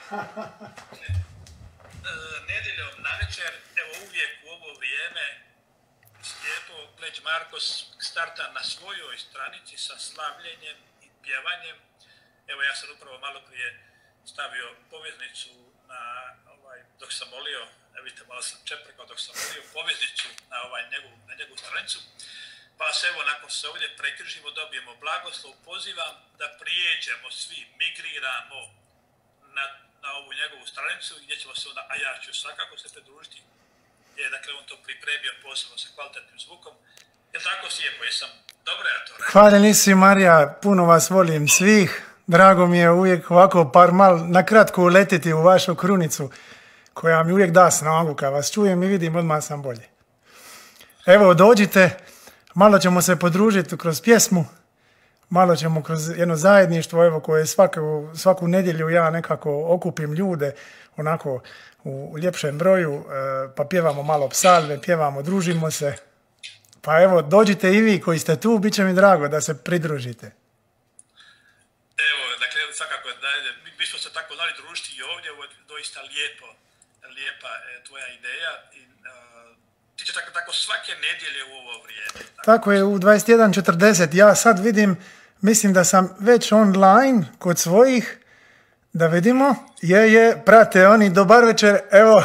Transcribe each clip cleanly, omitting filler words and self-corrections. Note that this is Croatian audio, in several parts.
Nedjeljom navečer, evo uvijek u ovo vrijeme, lijepo Gleć Markos starta na svojoj stranici sa slavljenjem i pjevanjem. Evo ja sam upravo malo prije stavio poveznicu na dok sam molio, vidite malo sam čeprekao dok sam molio poveznicu na njegovu stranicu. Pa se evo nakon se ovdje prekrižimo, dobijemo blagoslov, pozivam da prijeđemo svi, migriramo na ovu njegovu stranicu gdje ćemo se onda, a ja ću svakako se pridružiti. Dakle, on to pripremio posebno sa kvalitetnim zvukom. Je tako slijepo, jesam dobro ja to rekao? Hvala nisi Marija, puno vas volim svih. Drago mi je uvijek ovako par mal nakratko uletiti u vašu krunicu koja mi uvijek da snagu kad vas čujem i vidim odmah sam bolje. Evo dođite, malo ćemo se podružiti kroz pjesmu, malo ćemo kroz jedno zajedništvo evo koje svaku nedjelju ja nekako okupim ljude onako u ljepšem broju, pa pjevamo malo psalme, pjevamo, družimo se. Pa evo, dođite i vi koji ste tu, bit će mi drago da se pridružite. Evo, dakle, svakako, mi smo se tako znali družiti i ovdje, ovo je doista lijepa tvoja ideja. Ti će tako svake nedjelje u ovo vrijeme. Tako je, u 21:40. Ja sad vidim, mislim da sam već online kod svojih, da vidimo, prate oni, dobar večer, evo,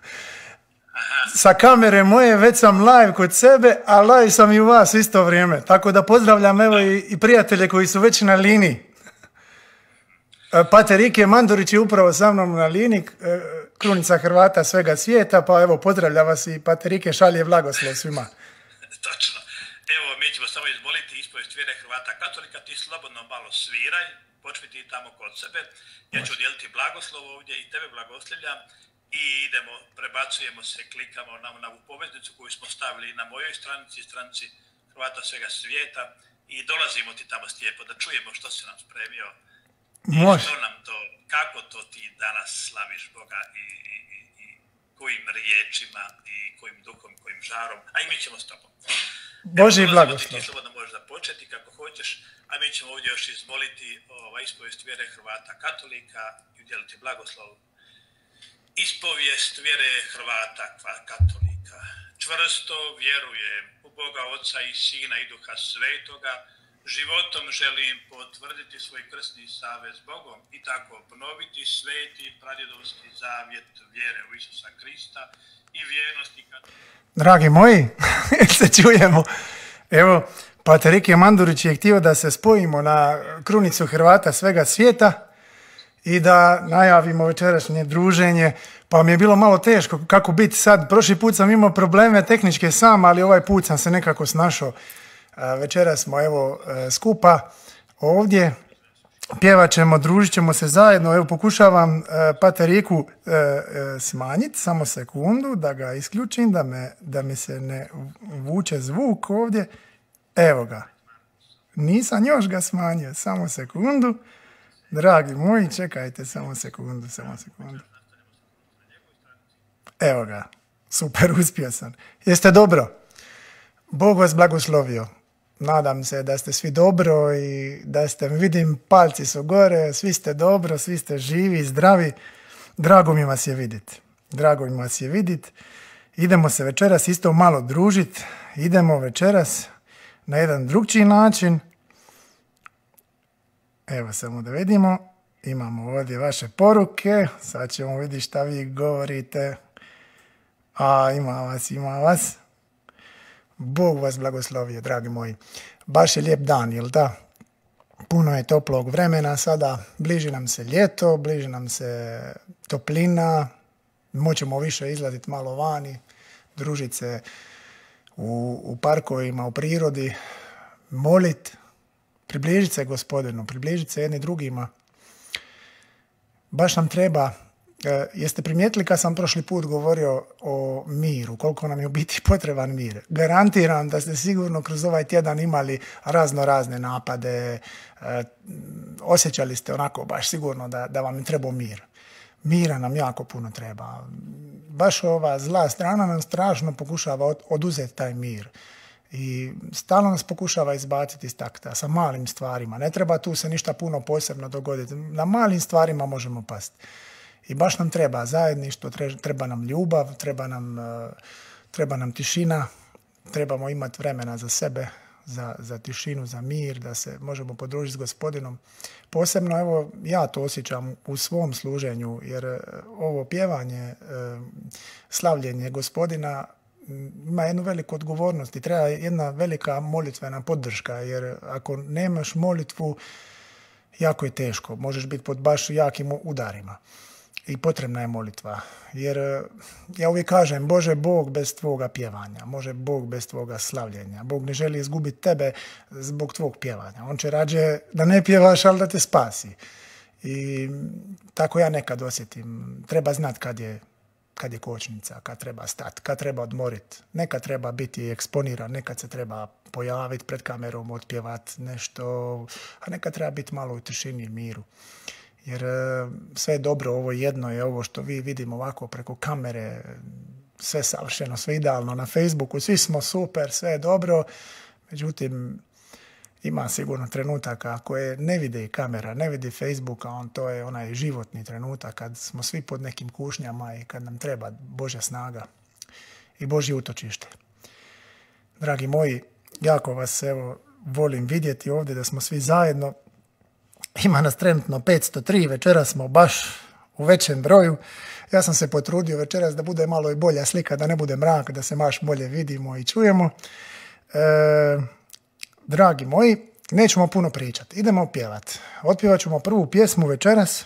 sa kamere moje, već sam live kod sebe, a live sam i u vas isto vrijeme, tako da pozdravljam evo i prijatelje koji su već na liniji. Pater Ike Mandurić je upravo sa mnom na liniji, krunica Hrvata svega svijeta, pa evo, pozdravlja vas i Pater Ike šalje blagoslov svima. Točno. Evo, mi ćemo samo izmoliti ispovijest vjere Hrvata katolika, ti slobodno malo sviraj, počni ti tamo kod sebe, ja ću dijeliti blagoslov ovdje i tebe blagoslovljam i idemo, prebacujemo se, klikamo na ovu poveznicu koju smo stavili na mojoj stranici Hrvata svega svijeta i dolazimo ti tamo stijepo da čujemo što si nam spremio i što nam to, kako to ti danas slaviš Boga i kojim riječima i kojim duhom, kojim žarom, a i mi ćemo s tobom. Božji blagoslov. Ti slobodno možeš započeti kako hoćeš, a mi ćemo ovdje još izmoliti ispovijest vjere Hrvata katolika i udjeliti blagoslov. Ispovijest vjere Hrvata katolika. Čvrsto vjerujem u Boga Oca i Sina i Duha Svetoga, životom želim potvrditi svoj krsni savez s Bogom i tako obnoviti sveti pradjedovski zavjet vjere u Isusa Krista i vjernosti katolika. Dragi moji, se čujemo. Evo, Pater Ike Mandurić je htio da se spojimo na krunicu Hrvata svega svijeta i da najavimo večerašnje druženje, pa mi je bilo malo teško kako biti sad. Prošli put sam imao probleme tehničke sam, ali ovaj put sam se nekako snašao. Večera smo evo skupa ovdje, pjevat ćemo, družit ćemo se zajedno. Evo pokušavam Pater Iku smanjiti, samo sekundu da ga isključim, da mi se ne vuče zvuk ovdje. Evo ga, nisam još ga smanjio, samo sekundu. Dragi moji, čekajte, samo sekundu. Evo ga, super, uspio sam. Jeste dobro? Bog vas blagoslovio. Nadam se da ste svi dobro i da ste, vidim, palci su gore, svi ste dobro, svi ste živi, zdravi. Drago mi vas je vidjeti. Idemo se večeras isto malo družiti. Idemo večeras na jedan drugčiji način. Evo samo da vidimo. Imamo ovdje vaše poruke. Sad ćemo vidjeti šta vi govorite. A, ima vas. Bog vas blagoslovio, dragi moji. Baš je lijep dan, jel da? Puno je toplog vremena sada. Bliži nam se ljeto, bliži nam se toplina. Moćemo više izlaziti malo vani, družiti se u parkovima, u prirodi, moliti, približiti se Gospodinu, približiti se jedni drugima. Baš nam treba. Jeste primijetili kad sam prošli put govorio o miru, koliko nam je u biti potreban mir? Garantiram da ste sigurno kroz ovaj tjedan imali razne napade, osjećali ste onako baš sigurno da vam je trebao mir. Mira nam jako puno treba. Baš ova zla strana nam strašno pokušava oduzeti taj mir. I stalno nas pokušava izbaciti iz takta sa malim stvarima. Ne treba tu se ništa puno posebno dogoditi. Na malim stvarima možemo pasti. I baš nam treba zajedništvo, treba nam ljubav, treba nam tišina, trebamo imati vremena za sebe, za tišinu, za mir, da se možemo podružiti s Gospodinom. Posebno, evo, ja to osjećam u svom služenju, jer ovo pjevanje, slavljenje Gospodina ima jednu veliku odgovornost i treba jedna velika molitvena podrška, jer ako nemaš molitvu, jako je teško. Možeš biti pod baš jakim udarima. I potrebna je molitva. Jer ja uvijek kažem, Bože, Bog bez tvoga pjevanja, može Bog bez tvoga slavljenja. Bog ne želi izgubiti tebe zbog tvog pjevanja. On će rađe da ne pjevaš, ali da te spasi. I tako ja nekad osjetim. Treba znati kad je kočnica, kad treba stati, kad treba odmoriti. Nekad treba biti eksponiran, nekad se treba pojaviti pred kamerom, otpjevati nešto, a nekad treba biti malo u tišini i miru. Jer sve je dobro, ovo jedno je ovo što vi vidimo ovako preko kamere, sve savršeno, sve idealno na Facebooku, svi smo super, sve je dobro, međutim ima sigurno trenutaka koje ne vidi kamera, ne vidi Facebooka, to je onaj životni trenutak kad smo svi pod nekim kušnjama i kad nam treba Božja snaga i Božje utočište. Dragi moji, jako vas volim vidjeti ovdje da smo svi zajedno. Ima nas trenutno 503, večeras smo baš u većem broju. Ja sam se potrudio večeras da bude malo i bolja slika, da ne bude mrak, da se baš bolje vidimo i čujemo. Dragi moji, nećemo puno pričati, idemo pjevati. Otpjevat ćemo prvu pjesmu večeras.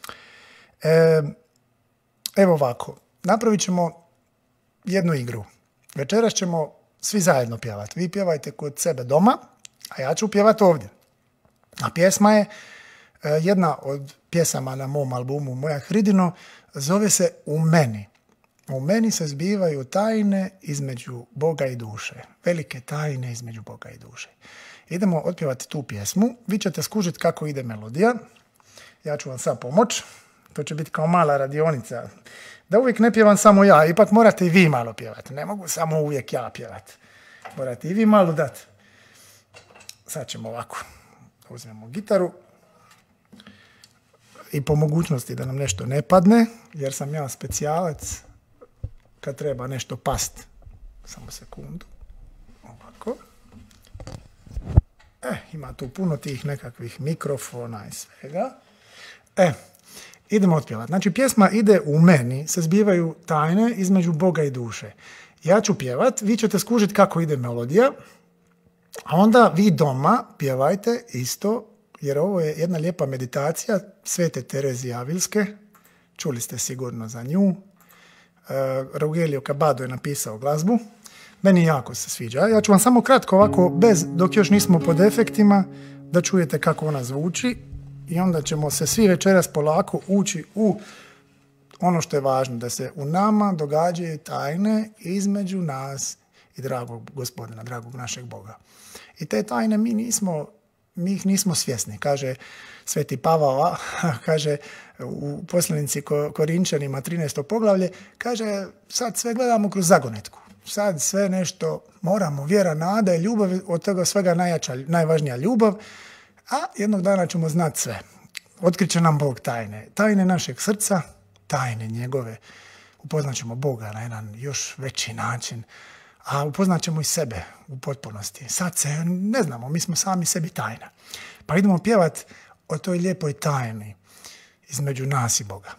Evo ovako, napravit ćemo jednu igru. Večeras ćemo svi zajedno pjevati. Vi pjevajte kod sebe doma, a ja ću pjevati ovdje. A pjesma je jedna od pjesama na mom albumu Moja Hridino, zove se U meni. U meni se zbivaju tajne između Boga i duše. Velike tajne između Boga i duše. Idemo otpjevati tu pjesmu. Vi ćete skužiti kako ide melodija. Ja ću vam sad pomoć. To će biti kao mala radionica. Da uvijek ne pjevam samo ja, ipak morate i vi malo pjevati. Ne mogu samo uvijek ja pjevati. Morate i vi malo dati. Sad ćemo ovako. Uzmemo gitaru i po mogućnosti da nam nešto ne padne, jer sam ja specijalac kad treba nešto past. Samo sekundu. Ovako. Ima tu puno tih nekakvih mikrofona i svega. Idemo otpjevati. Znači, pjesma ide U meni se zbivaju tajne između Boga i duše. Ja ću pjevat, vi ćete skužiti kako ide melodija, a onda vi doma pjevajte isto, jer ovo je jedna lijepa meditacija Svete Terezije Avilske. Čuli ste sigurno za nju. Rogelio Cabado je napisao glazbu. Meni jako se sviđa. Ja ću vam samo kratko ovako, dok još nismo pod efektima, da čujete kako ona zvuči i onda ćemo se svi večeras polako ući u ono što je važno, da se u nama događaju tajne između nas i dragog Gospodina, dragog našeg Boga. I te tajne mi ih nismo svjesni. Kaže Sveti Pavao, kaže u poslanici Korinčanima 13. poglavlje, kaže sad sve gledamo kroz zagonetku. Sad sve nešto moramo, vjera, nada i ljubav, od toga svega najvažnija ljubav, a jednog dana ćemo znati sve. Otkriće nam Bog tajne. Tajne našeg srca, tajne njegove. Upoznat ćemo Boga na jedan još veći način, a upoznat ćemo i sebe u potpunosti. Sad se ne znamo, mi smo sami sebi tajna. Pa idemo pjevati o toj lijepoj tajni između nas i Boga.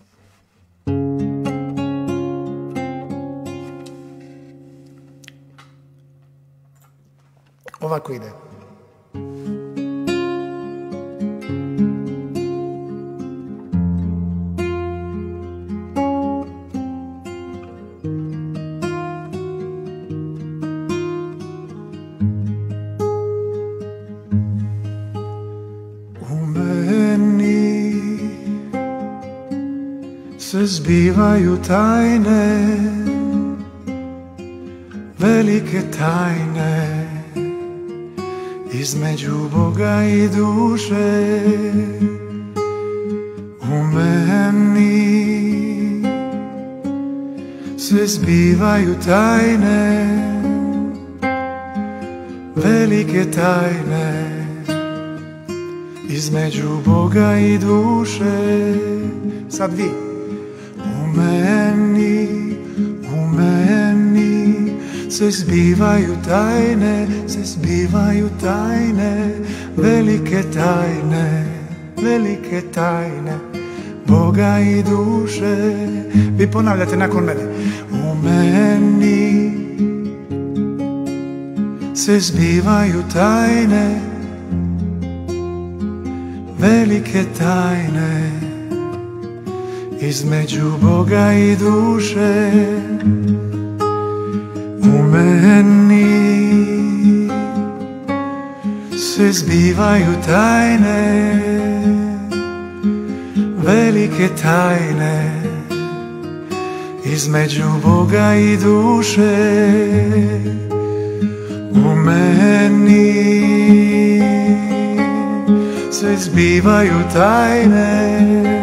Ovako ide. Se zbivaju tajne, velike tajne između Boga i duše. U meni se zbivaju tajne, velike tajne između Boga i duše. Sad vi. U meni se zbivaju tajne, velike tajne, Boga i duše. Vi ponavljate nakon mene. U meni se zbivaju tajne, velike tajne, između Boga i duše. U meni se zbivaju tajne, velike tajne, između Boga i duše. U meni se zbivaju tajne,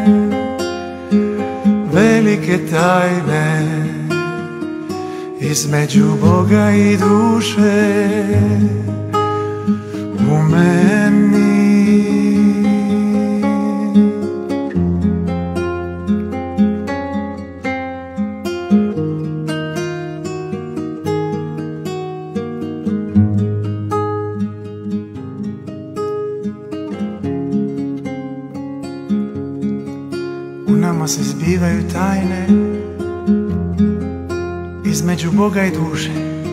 velike tajne, između Boga i duše. U meni se zbivaju tajne, između Boga i duše.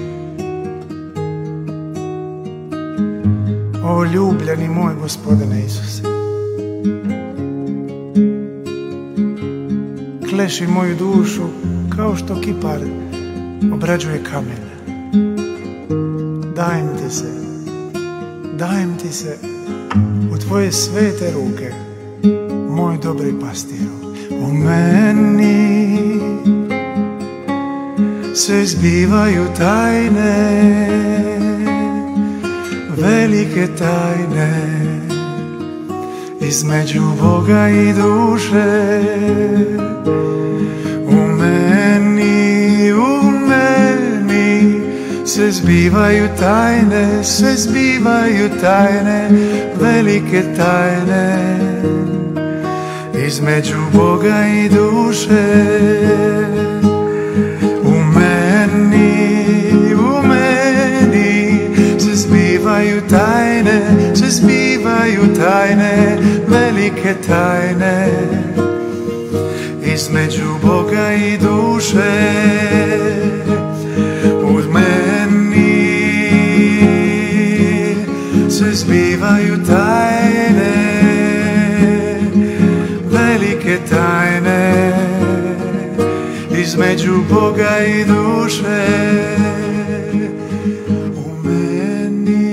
O ljubljeni moj Gospodine Isuse, kleši moju dušu kao što kipar obrađuje kamen. Dajem ti se u tvoje svete ruke, moj dobri pastiru. U meni se zbivaju tajne, velike tajne, između Boga i duše. U meni se zbivaju tajne, velike tajne, između Boga i duše. U meni se zbivaju tajne, velike tajne, između Boga i duše. U meni se zbivaju tajne, velike tajne, između Boga i duše. U meni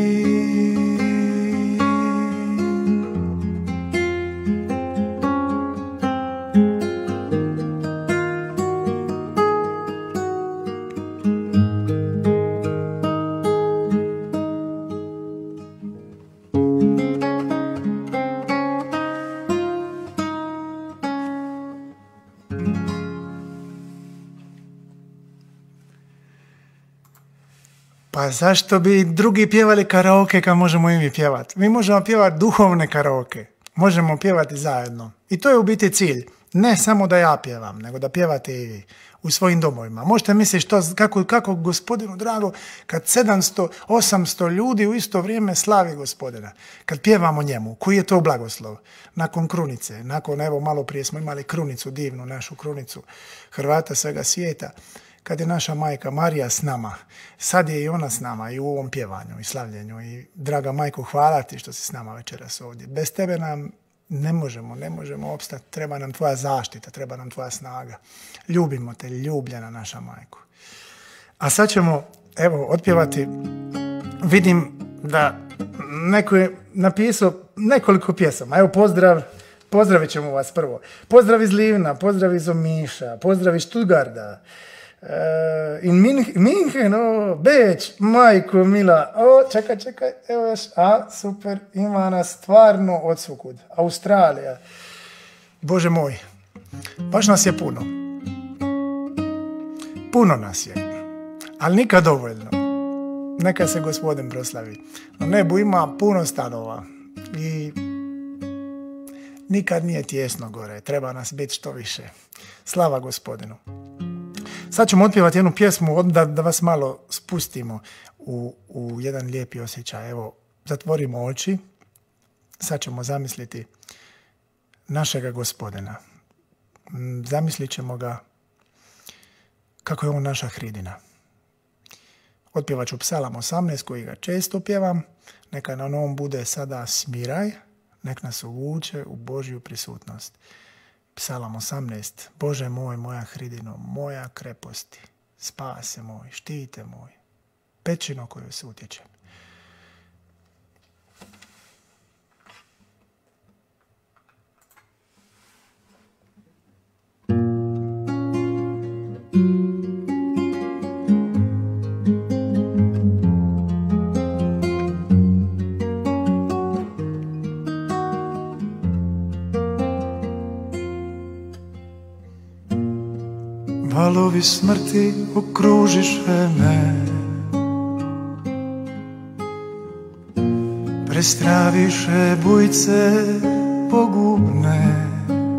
pa zašto bi drugi pjevali karaoke kad možemo i mi pjevati? Mi možemo pjevati duhovne karaoke. Možemo pjevati zajedno. I to je u biti cilj. Ne samo da ja pjevam, nego da pjevate i vi u svojim domovima. Možete misliti kako Gospodinu drago kad 700, 800 ljudi u isto vrijeme slavi Gospodina. Kad pjevamo njemu, koji je to blagoslov? Nakon krunice, evo malo prije smo imali krunicu, divnu našu krunicu Hrvata svega svijeta. Kad je naša majka Marija s nama, sad je i ona s nama i u ovom pjevanju i slavljenju. I draga majko, hvala ti što si s nama večeras ovdje. Bez tebe nam ne možemo opstati. Treba nam tvoja zaštita, treba nam tvoja snaga. Ljubimo te, ljubljena naša majko. A sad ćemo, evo, otpjevati. Vidim da neko je napisao nekoliko pjesama. Evo, pozdravit ćemo vas prvo. Pozdrav iz Livna, pozdrav iz Omiša, pozdrav iz Stuttgarta. In Minhen, Beč, majko mila, čekaj, evo još, super, ima nas stvarno od svukud, Australija, Bože moj, baš nas je puno nas je, ali nikad dovoljno, neka se Gospodin proslavi. Na nebu ima puno stanova i nikad nije tijesno gore, treba nas biti što više. Slava Gospodinu. Sad ćemo otpjevati jednu pjesmu da vas malo spustimo u jedan lijepi osjećaj. Evo, zatvorimo oči, sad ćemo zamisliti našega Gospodina. Zamislit ćemo ga kako je on naša hridina. Otpjevat ću Psalam 18 koji ga često pjevam. Neka nam on bude sada smiraj, nek nas uvuče u Božju prisutnost. Psalam 18. Bože moj, moja hridino, moja kreposti, spase moj, štite moj, pećino koju se utječem. Valovi smrti okružiše me, prestraviše bujce pogubne,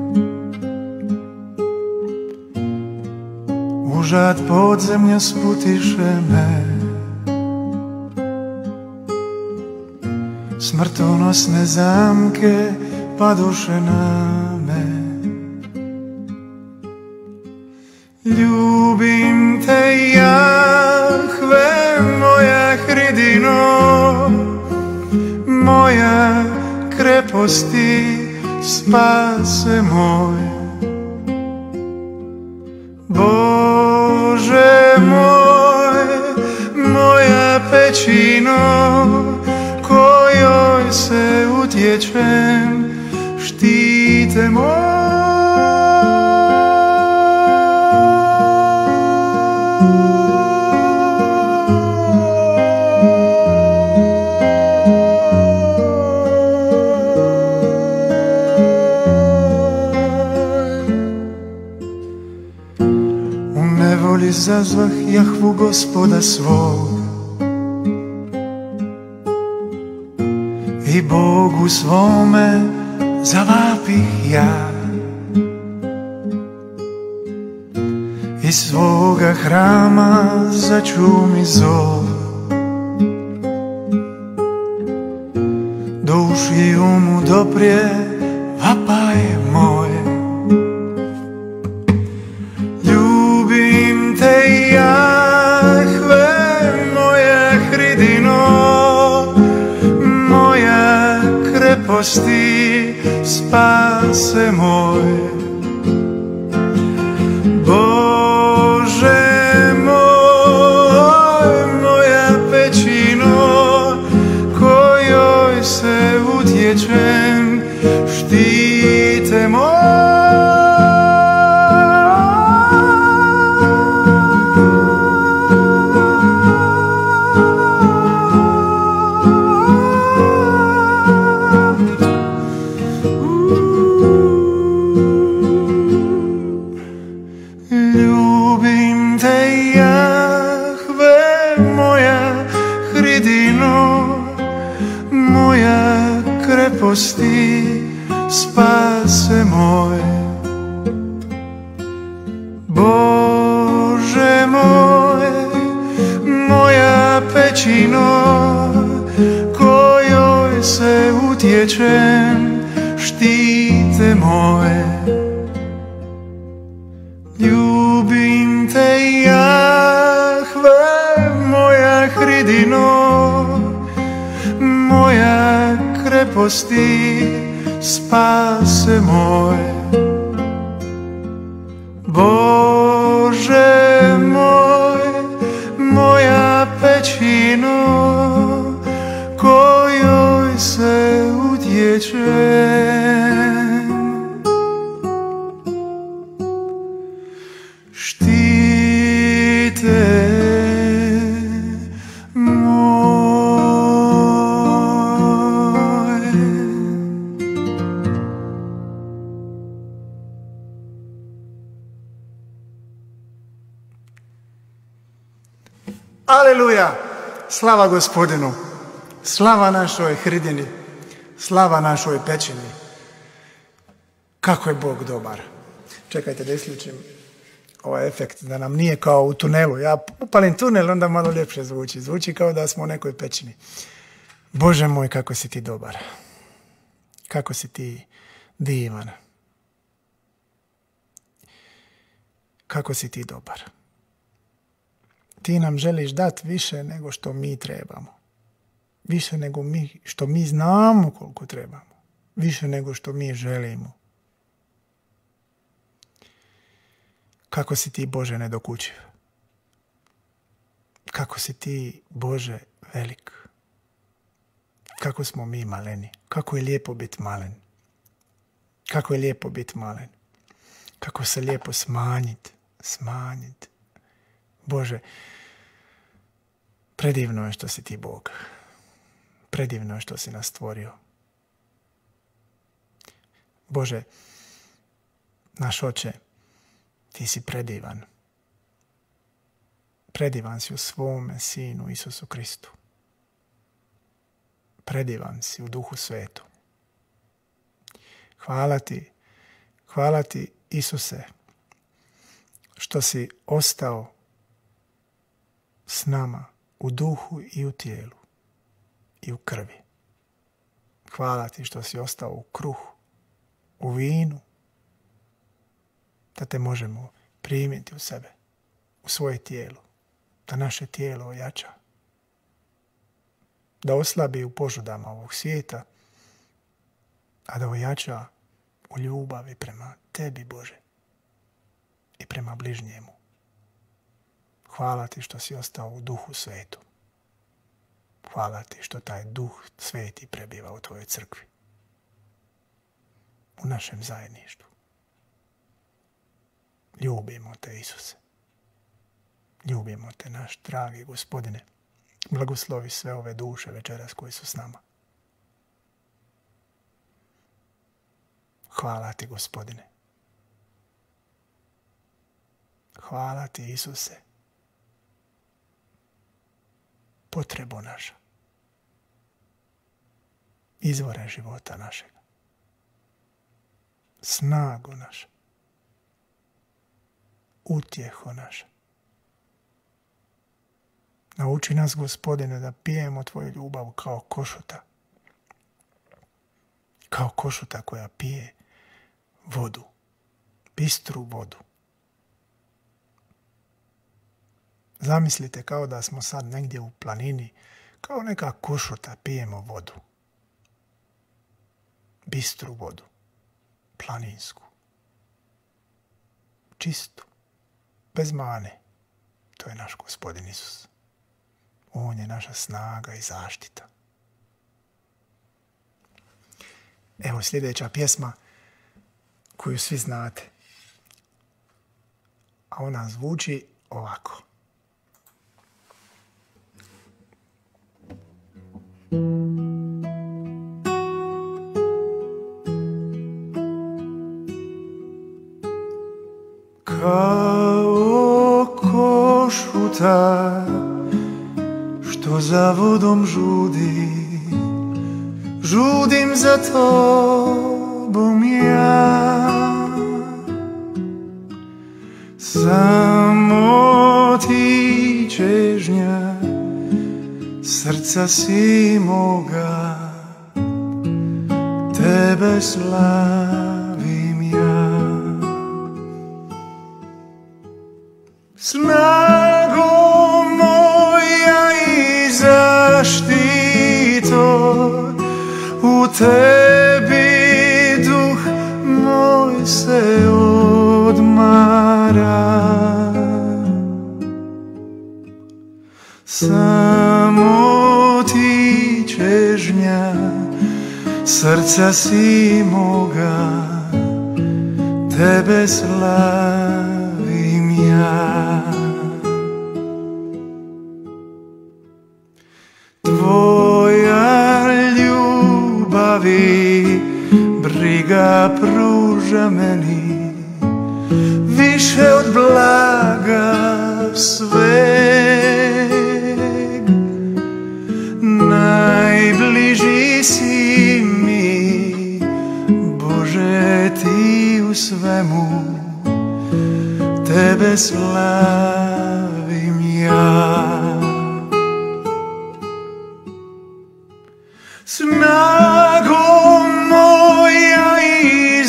u žad podzemlja sputiše me, smrtonosne zamke padoše na me. Ljubim te, Jahve, moja hridino, moja kreposti, spase moj. Bože moj, moja pećino, kojoj se utječem, štite moj. Zazvah Jahvu Gospoda svog i Bogu svome zavapih ja. Iz svoga hrama začumi zov, do ušiju mu doprije vapaj moj. Spase moj. Bože moj, moja pećino, kojoj se utječem, štite moj. Spase moj. Bože moj, moja pećino, kojoj se utječem, štite moje. Ljubim te, Jahve, moja hridino, moja kreposti, spase moj. Bože moj, moja pećino, kojoj se utječem, štite Aleluja! Slava Gospodinu! Slava našoj hridini! Slava našoj pećini! Kako je Bog dobar. Čekajte da isključim ovaj efekt, da nam nije kao u tunelu. Ja upalim tunel, onda malo ljepše zvuči. Zvuči kao da smo u nekoj pećini. Bože moj, kako si ti dobar. Kako si ti divan. Kako si ti dobar. Ti nam želiš dati više nego što mi trebamo. Više nego što mi znamo koliko trebamo. Više nego što mi želimo. Kako si ti, Bože, nedokučiv. Kako si ti, Bože, velik. Kako smo mi maleni. Kako je lijepo biti malen. Kako je lijepo biti malen. Kako se lijepo smanjiti. Bože, predivno je što si ti Bog. Predivno je što si nas stvorio. Bože, naš Oče, ti si predivan. Predivan si u svome Sinu Isusu Kristu. Predivan si u Duhu Svetu. Hvala ti Isuse, što si ostao s nama u duhu i u tijelu i u krvi. Hvala ti što si ostao u kruhu, u vinu, da te možemo primiti u sebe, u svoje tijelo, da naše tijelo ojača, da oslabi u požudama ovog svijeta, a da ojača u ljubavi prema tebi, Bože, i prema bližnjemu. Hvala ti što si ostao u Duhu Svetu. Hvala ti što taj Duh Sveti prebiva u tvojoj crkvi, u našem zajedništvu. Ljubimo te, Isuse. Ljubimo te, naš dragi Gospodine. Blagoslovi sve ove duše večeras koje su s nama. Hvala ti, Gospodine. Hvala ti, Isuse. Potrebo naša. Izvore života našega. Snago naša. Utjeho naša. Nauči nas, Gospodine, da pijemo tvoju ljubav kao košuta. Kao košuta koja pije vodu. Bistru vodu. Zamislite kao da smo sad negdje u planini, kao neka košuta pijemo vodu. Bistru vodu. Planinsku. Čistu. Bez mane. To je naš Gospodin Isus. On je naša snaga i zaštita. Evo sljedeća pjesma koju svi znate. A ona zvuči ovako. Kao košuta što za vodom žudim za tobom ja. Samo ti čežnja srca si moga, tebe slavim ja. Snago moja i zaštito, u tebi duh moj se odmara. Samo ti čežnja srca si moga, tebe slavim ja. Tvoja ljubavi briga pruža meni, više od blaga sveg. Najbliži si mi, Bože, ti svemu, tebe slavim ja. Snago moja i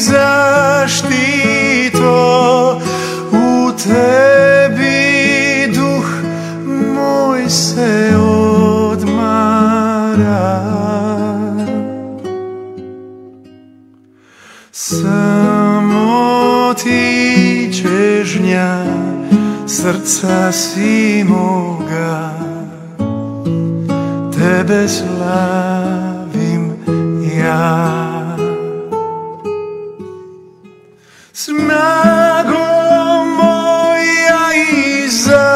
zaštito, u tebi duh moj se odmara. Samo ti čežnja srca si moga, tebe slavim ja. Snago moja i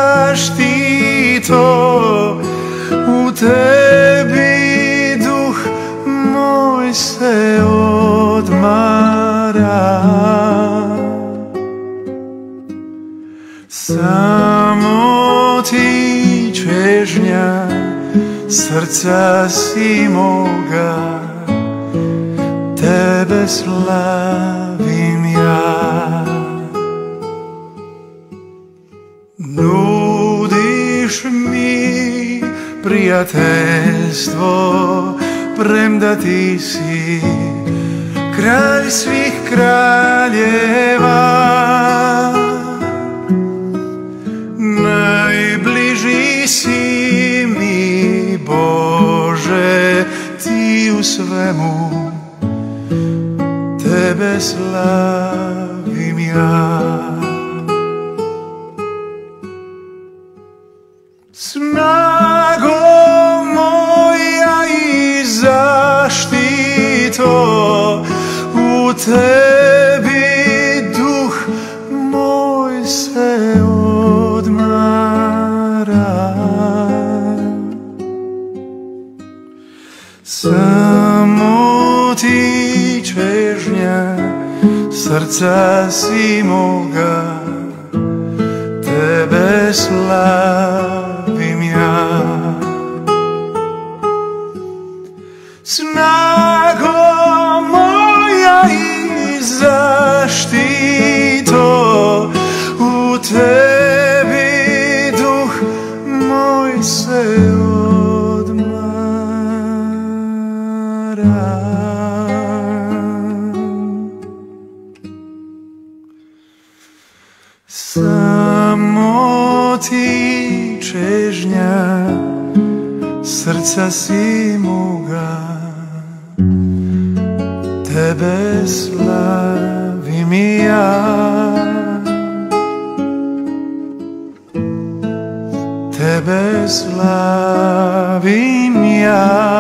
zaštito, u tebi duh moj se odmara. Samo ti čežnja srca si moga, tebe slavim ja. Nudiš mi prijateljstvo, premda ti si kralj svih kraljeva. Najbliži si mi, Bože, ti u svemu, tebe slavim ja. Snago moja i zaštito, u tebi duh moj se odmara. Samo ti čežnja srca si moga, tebe slavim ja. Snago moja i zaštito, u tebi duh moj se odmara. Samo ti čežnja srca si moga, tebe slavim ja. Tebe slavim ja.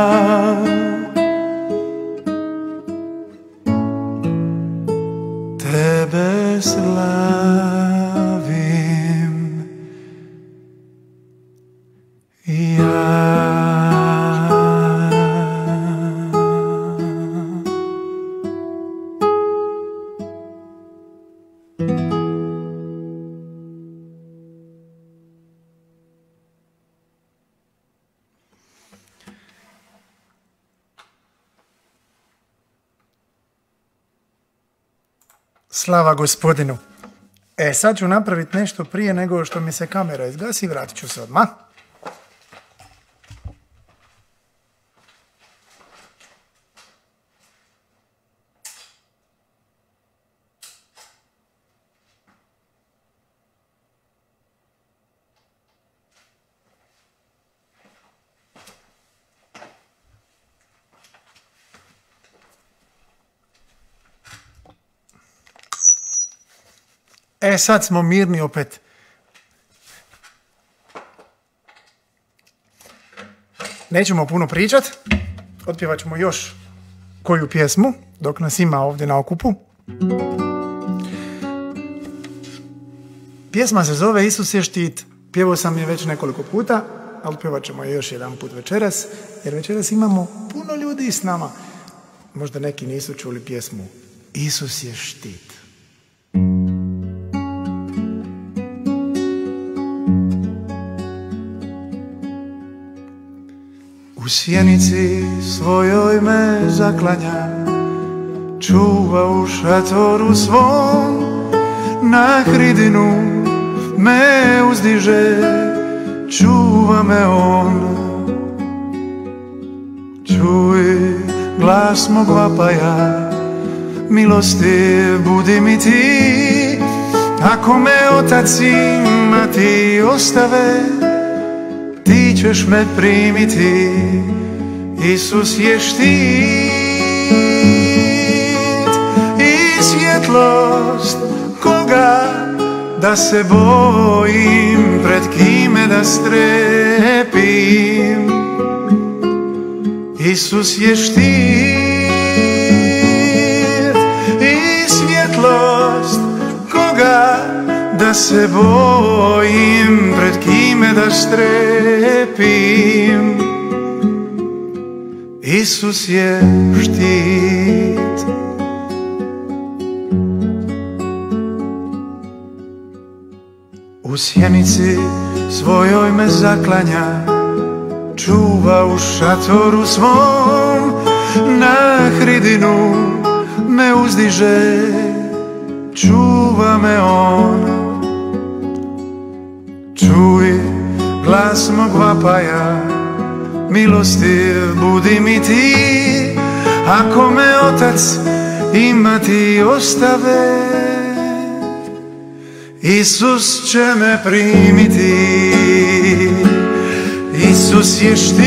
Tebe slavim ja. Slava Gospodinu. Sad ću napraviti nešto prije nego što mi se kamera izgasi, vratit ću se odmah. Sad smo mirni opet. Nećemo puno pričat. Otpjevat ćemo još koju pjesmu, dok nas ima ovdje na okupu. Pjesma se zove Isus je štit. Pjevao sam je već nekoliko puta, ali pjevat ćemo je još jedan put večeras, jer večeras imamo puno ljudi s nama. Možda neki nisu čuli pjesmu Isus je štit. U sjenici svojoj me zaklanja, čuva u šatoru svom, na hridinu me uzdiže, čuva me on. Čuj glas mog vapaja, milostiv budi mi ti, ako me otac i mati ostave, ti ćeš me primiti. Isus je štit i svjetlost, koga da se bojim, pred kime da strepim. Isus je štit i svjetlost, koga da se bojim, pred kime da strepim. Isus je štit. U sjenici svojoj me zaklanja, čuva u šatoru svom, na hridinu me uzdiže, čuva me on. Čuj glas mog vapaja, milostiv budi mi ti, ako me otac i mati ostave, Isus će me primiti. Isus je štit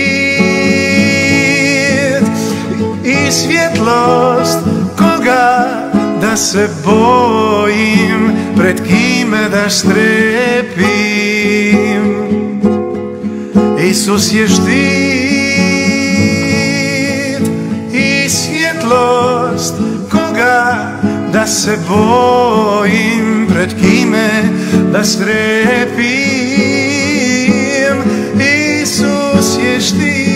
i svjetlost, koga da se bojim, pred kime da strepim. Isus je štit i svjetlost, koga da se bojim, pred kime da strepim. Isus je štit.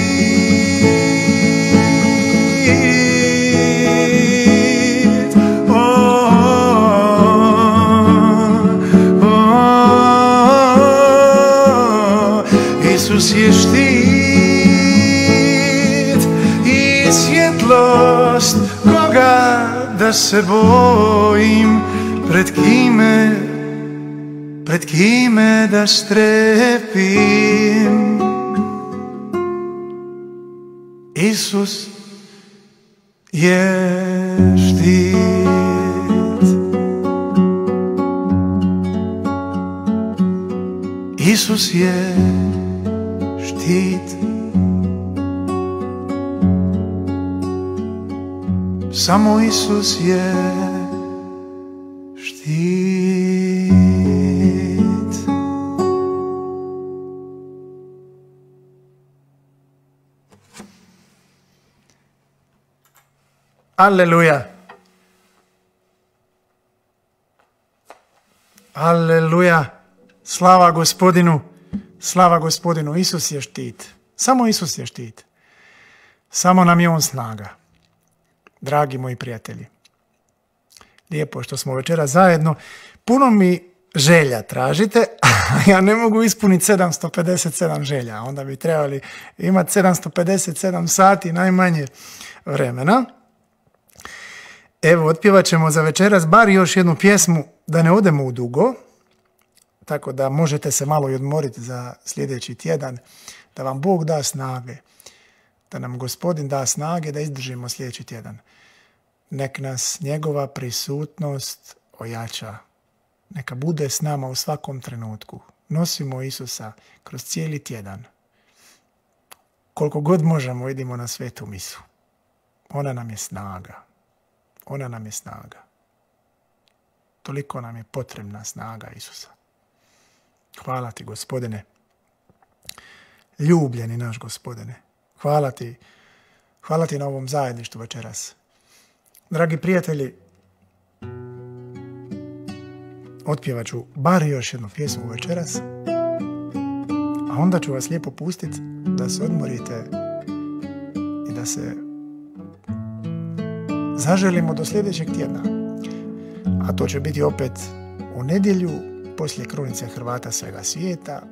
Isus je štit i svjetlost, koga da se bojim, pred kime da strepim. Isus je štit. Isus je štit. Samo Isus je štit. Aleluja. Aleluja. Slava Gospodinu. Slava Gospodinu. Isus je štit. Samo Isus je štit. Samo nam je on snaga. Dragi moji prijatelji, lijepo što smo večera zajedno. Puno mi želja tražite, a ja ne mogu ispuniti 757 želja. Onda bi trebali imati 757 sati najmanje vremena. Evo, otpjevat ćemo za večeras bar još jednu pjesmu, da ne odemo u dugo, tako da možete se malo i odmoriti za sljedeći tjedan, da vam Bog da snage, da nam Gospodin da snage da izdržimo sljedeći tjedan. Nek nas njegova prisutnost ojača. Neka bude s nama u svakom trenutku. Nosimo Isusa kroz cijeli tjedan. Koliko god možemo, idimo na svetu misu. Ona nam je snaga. Ona nam je snaga. Toliko nam je potrebna snaga Isusa. Hvala ti, Gospodine. Ljubljeni naš Gospodine. Hvala ti na ovom zajedništvu večeras. Dragi prijatelji, otpjevat ću bar još jednu pjesmu večeras, a onda ću vas lijepo pustiti da se odmorite i da se zaželimo do sljedećeg tjedna. A to će biti opet u nedjelju, poslije krunice Hrvata svega svijeta.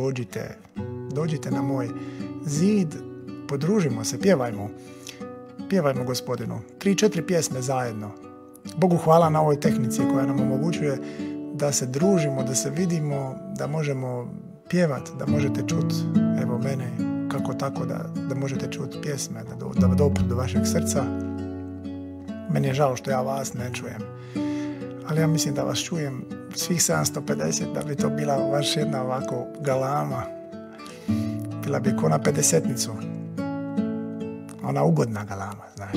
Dođite na moj zid, podružimo se, pjevajmo pjevajmo Gospodinu. 3-4 pjesme zajedno. Bogu hvala na ovoj tehnici koja nam omogućuje da se družimo, da se vidimo, da možemo pjevati, da možete čuti, evo mene, kako tako, da možete čuti pjesme, da dopru do vašeg srca. Meni je žao što ja vas ne čujem, ali ja mislim da vas čujem svih 750, da bi to bila baš jedna ovako galama. Bila bi ko na 50-nicu. Ona ugodna galama, znaš.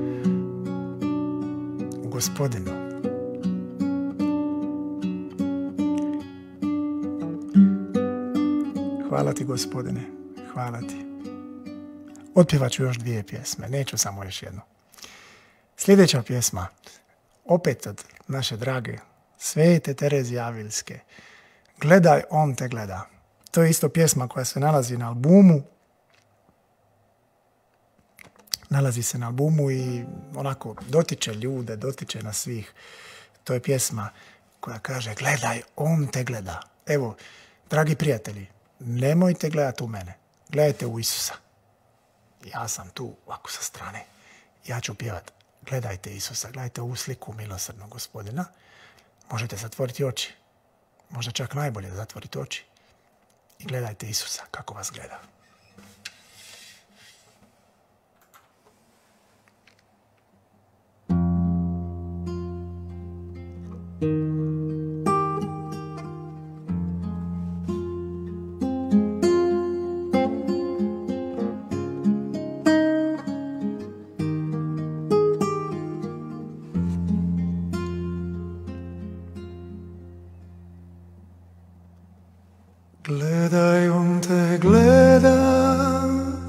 U Gospodinu. Hvala ti, Gospodine. Hvala ti. Otpjevat ću još 2 pjesme. Neću samo još jednu. Sljedeća pjesma. Opet od naše drage Svete Terezije Avilske. Gledaj, on te gleda. To je isto pjesma koja se nalazi na albumu. Nalazi se na albumu i onako dotiče ljude, dotiče nas svih. To je pjesma koja kaže gledaj, on te gleda. Evo, dragi prijatelji, nemojte gledati u mene. Gledajte u Isusa. Ja sam tu, ovako sa strane. Ja ću pjevat. Gledajte Isusa, gledajte ovu sliku milosrdnog Gospodina. Možete zatvoriti oči. Možda čak najbolje da zatvorite oči. I gledajte Isusa kako vas gleda. Gledaj, on te gleda,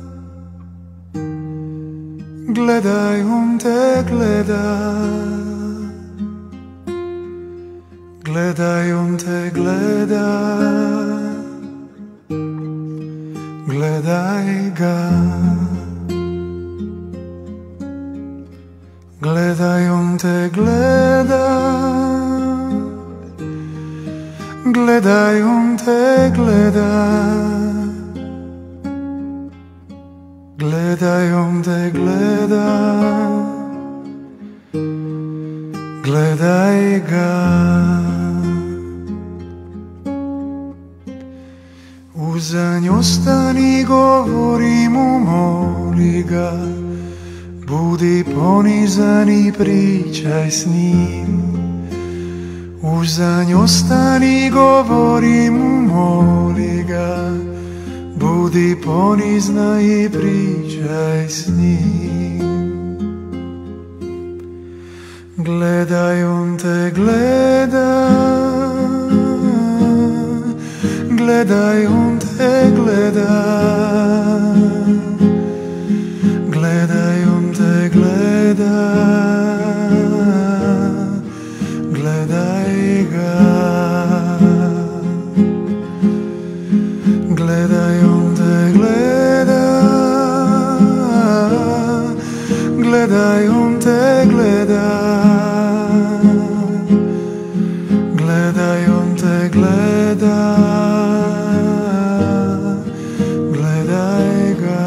gledaj, on te gleda, gledaj, on te gleda, gledaj ga, gledaj, on te gleda. Gledaj, on te gleda, gledaj, on te gleda, gledaj ga. Uza nj ostani, govori mu, moli ga, budi ponizan i pričaj s njim. Uza nj ostani, govori mu, moli ga, budi ponizna i pričaj s njim. Gledaj, on te gleda, gledaj, on te gleda, gledaj, on te gleda, gledaj ga, gledaj, on te gleda, gledaj, on te gleda, gledaj, on te gleda, gledaj ga.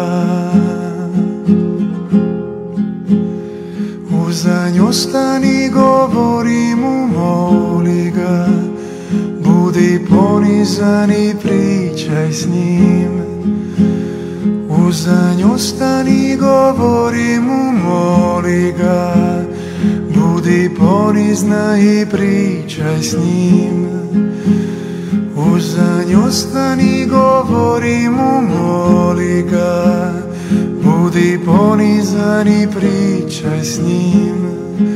Uza nj ostani, govori mu, moli ga, budi ponizan i pričaj s njim. Uza nj ostani, govori mu, moli ga, budi ponizna i pričaj s njim. Uza nj ostani, govori mu, moli ga, budi ponizan i pričaj s njim.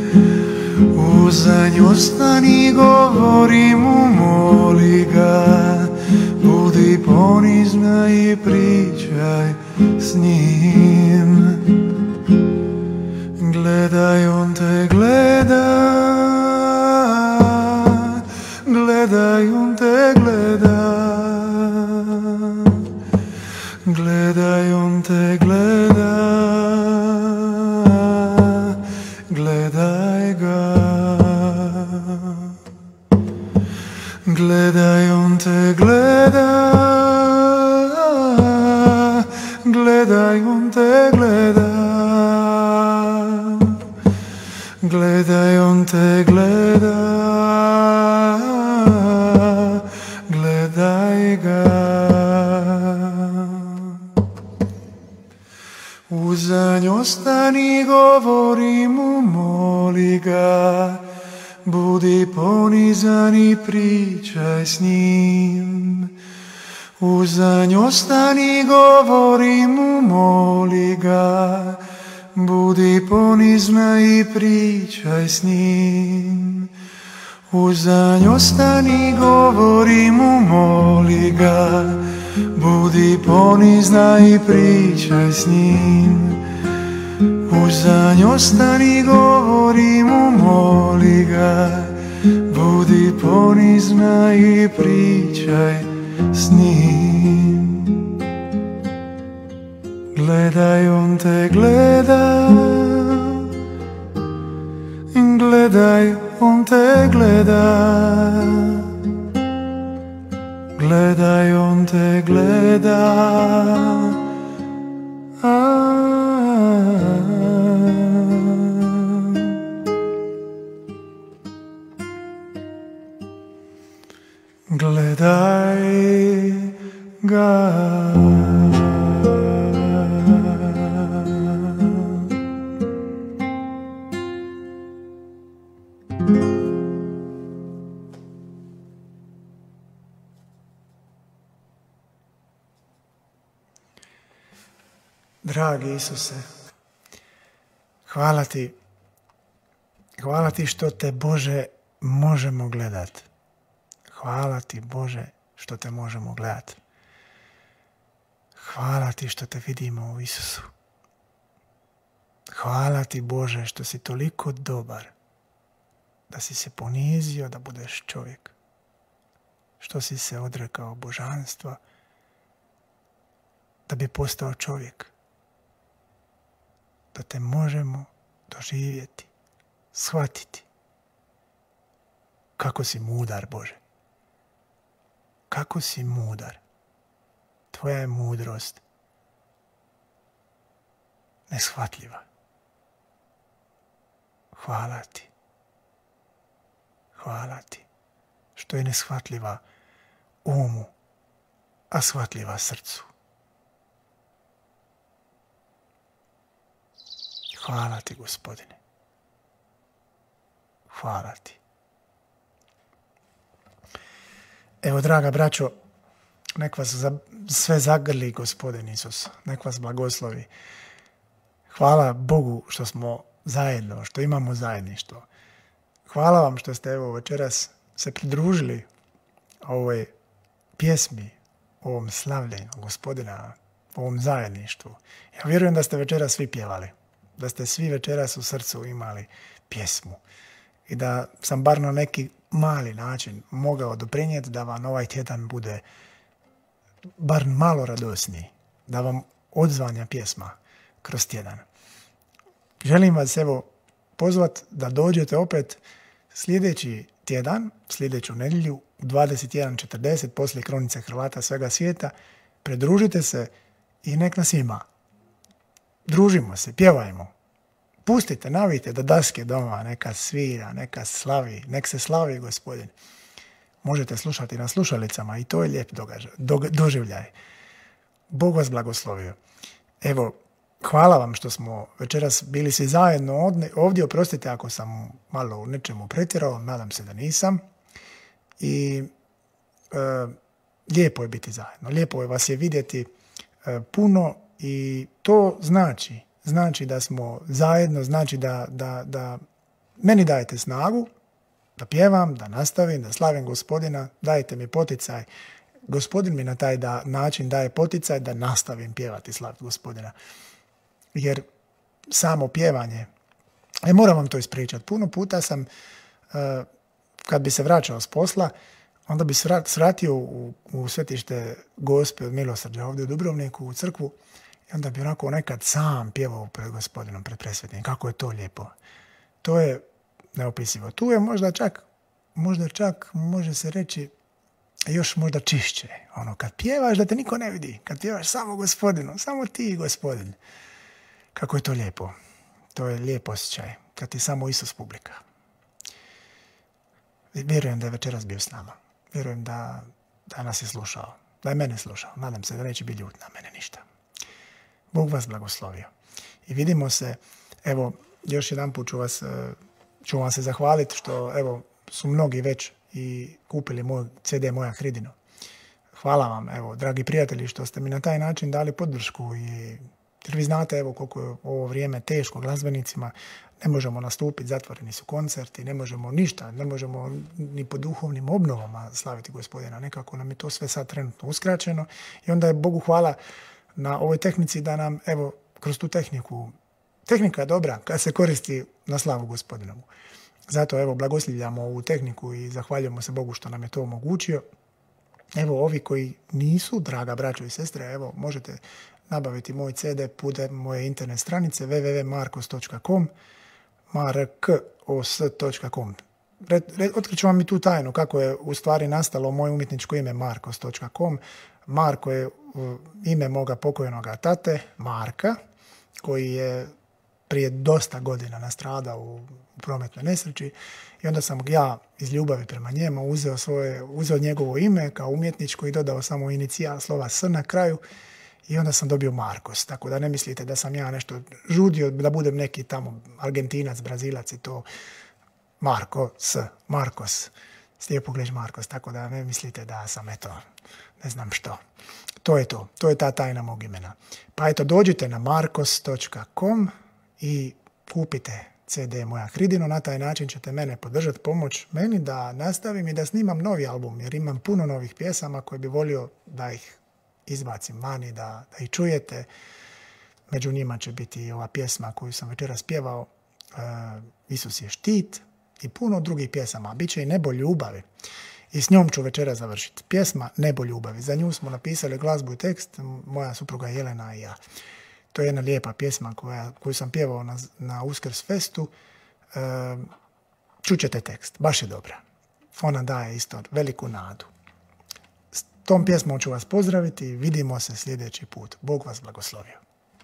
Uza nj ostani, govori mu, moli ga, budi ponizna i pričaj s njim. Gledaj, on te gleda, gledaj, on te gleda, gledaj, on te gleda, gledaj ga. Gledaj, on te gleda, gledaj, on te gleda, on te gleda, gledaj ga. Uza nj ostani, govori mu, moli ga, budi ponizan i pričaj s njim. Uza nj ostani, govori mu, moli ga, budi ponizna i pričaj s njim. Uza nj ostani, govori mu, moli ga, budi ponizna i pričaj s njim. Uza nj ostani, govori mu, moli ga, budi ponizna i pričaj s njim. Gledaj, on te gleda, gledaj, on te gleda, gledaj, on te gleda. Gledaj ga. Dragi Isuse, hvala ti što te, Bože, možemo gledat. Hvala ti, Bože, što te možemo gledat. Hvala ti što te vidimo u Isusu. Hvala ti, Bože, što si toliko dobar, da si se ponizio da budeš čovjek, što si se odrekao božanstva da bi postao čovjek, da te možemo doživjeti, shvatiti. Kako si mudar, Bože. Kako si mudar. Tvoja je mudrost neshvatljiva. Hvala ti. Hvala ti što je neshvatljiva umu, a shvatljiva srcu. Hvala ti, Gospodine. Hvala ti. Evo, draga braćo, nek vas sve zagrli Gospodin Isus. Nek vas blagoslovi. Hvala Bogu što smo zajedno, što imamo zajedništvo. Hvala vam što ste evo večeras se pridružili ovoj pjesmi, ovom slavljenju Gospodina, ovom zajedništvu. Ja vjerujem da ste večeras svi pjevali, da ste svi večeras u srcu imali pjesmu i da sam bar na neki mali način mogao doprinijeti da vam ovaj tjedan bude bar malo radosniji, da vam odzvanja pjesma kroz tjedan. Želim vas evo pozvat da dođete opet sljedeći tjedan, sljedeću nedjelju u 21:40 poslije Kronice Hrvata svega svijeta. Pridružite se i nek nas ima. Družimo se, pjevajmo. Pustite, navijte da daske doma, neka svira, neka slavi, nek se slavi Gospodin. Možete slušati na slušalicama i to je lijep doživljaj. Bog vas blagoslovio. Evo, hvala vam što smo večeras bili svi zajedno ovdje. Oprostite ako sam malo u nečemu pretjerao, nadam se da nisam. I lijepo je biti zajedno. Lijepo je vas je vidjeti puno i to znači da smo zajedno, znači da meni dajete snagu da pjevam, da nastavim, da slavim Gospodina, dajete mi poticaj. Gospodin mi na taj način daje poticaj da nastavim pjevati i slaviti Gospodina. Jer samo pjevanje, moram vam to ispričati, puno puta sam, kad bi se vraćao s posla, onda bi se vratio u svetište Gospe od Milosrđa ovdje u Dubrovniku, u crkvu, i onda bi onako nekad sam pjevao pred Gospodinom, pred presvetnim. Kako je to lijepo. To je neopisivo. Tu je možda čak može se reći još možda čišće. Ono, kad pjevaš da te niko ne vidi, kad pjevaš samo Gospodinu, samo ti i Gospodin. Kako je to lijepo. To je lijep osjećaj, kad ti samo Isus publika. Vjerujem da je večeras bio s nama. Vjerujem da nas je slušao. Da je mene slušao. Nadam se da neće biti ljut na mene ništa. Bog vas blagoslovio. I vidimo se, evo, još jedan put ću vam se zahvaliti što, evo, su mnogi već i kupili moj CD Moja Hridino. Hvala vam, evo, dragi prijatelji, što ste mi na taj način dali podršku jer vi znate, evo, koliko je ovo vrijeme teško glazbenicima, ne možemo nastupiti, zatvoreni su koncerti, ne možemo ništa, ne možemo ni po duhovnim obnovama slaviti Gospodina, nekako nam je to sve sad trenutno uskraćeno i onda je Bogu hvala na ovoj tehnici da nam, evo, kroz tu tehnika je dobra kad se koristi na slavu Gospodinovu. Zato, evo, blagoslivljamo ovu tehniku i zahvaljujemo se Bogu što nam je to omogućio. Evo, ovi koji nisu, draga braćo i sestre, evo, možete nabaviti moj CD putem moje internet stranice www.markos.com, markos.com. Otkriću vam i tu tajnu kako je u stvari nastalo moje umjetničko ime markos.com. Marko je ime moga pokojnoga tate, Marka, koji je prije dosta godina nastradao u prometnoj nesreći i onda sam ja iz ljubavi prema njemu uzeo njegovo ime kao umjetničko i dodao samo inicijal slova S na kraju i onda sam dobio Markos. Tako da ne mislite da sam ja nešto žudio, da budem neki tamo Argentinac, Brazilac i to Markos. Slijepo gledaš Markos, tako da ne mislite da sam eto, ne znam što. To je to. To je ta tajna mog imena. Pa eto, dođite na markos.com i kupite CD Moja Hridino. Na taj način ćete mene podržati, pomoć meni da nastavim i da snimam novi album, jer imam puno novih pjesama koje bi volio da ih izbacim vani, da ih čujete. Među njima će biti i ova pjesma koju sam večeras pjevao, Isus je štit, i puno drugih pjesama. Biće i Nebo ljubavi. I s njom ću večera završiti. Pjesma Nebo ljubavi. Za nju smo napisali glazbu i tekst, moja supruga Jelena i ja. To je jedna lijepa pjesma koju sam pjevao na Uskrs festu. Čućete tekst, baš je dobra. Ona daje isto veliku nadu. S tom pjesmom ću vas pozdraviti i vidimo se sljedeći put. Bog vas blagoslovio.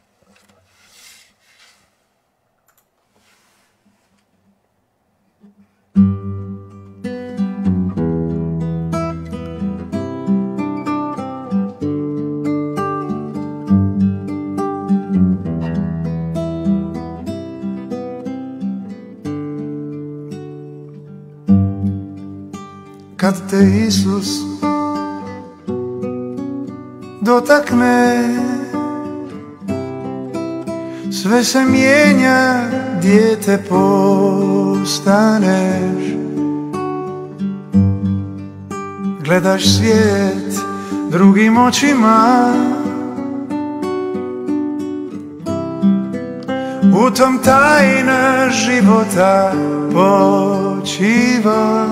Kad te Isus dotakne, sve se mijenja, dijete postaneš. Gledaš svijet drugim očima, u tom tajna života počiva.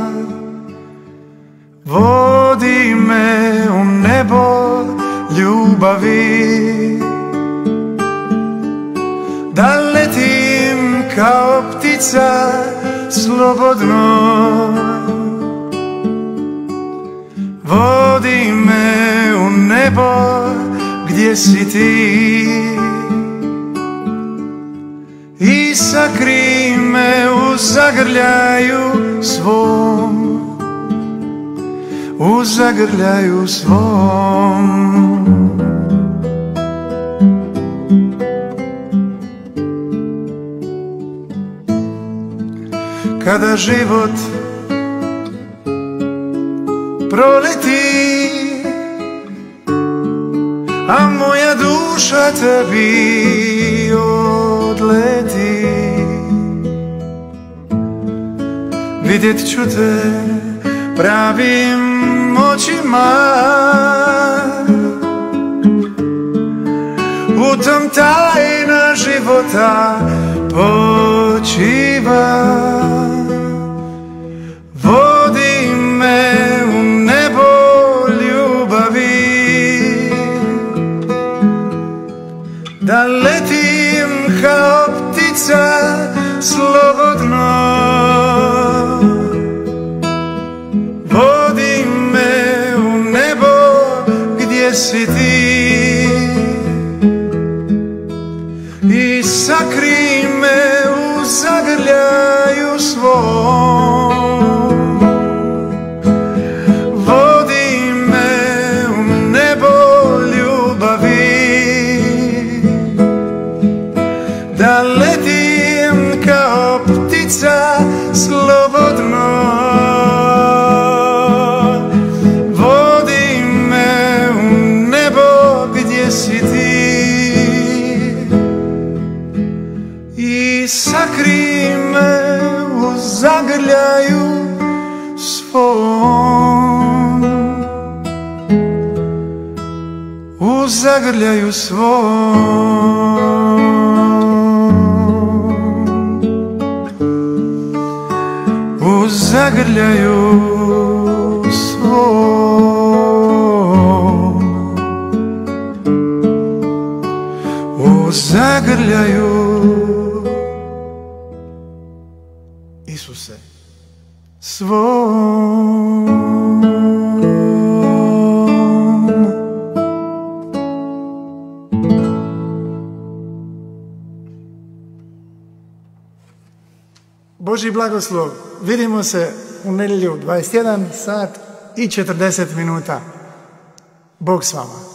Vodi me u nebo ljubavi, da letim kao ptica slobodno. Vodi me u nebo gdje si ti i sakri me u zagrljaju svom, u zagrljaju svom. Kada život proleti, a moja duša tebi odleti, vidjet ću te pravim očima, u tom tajna života počiva. Vodi me u nebo ljubavi, da letim kao ptica slobodno. Vodi me u nebo gdje si ti i sakri me u zagrljaju svom, u zagrljaju svom, u zagrljaju svom, u zagrljaju Isuse svom. Božji blagoslov. Vidimo se u nedjelju 21 sat i 40 minuta. Bog s vama.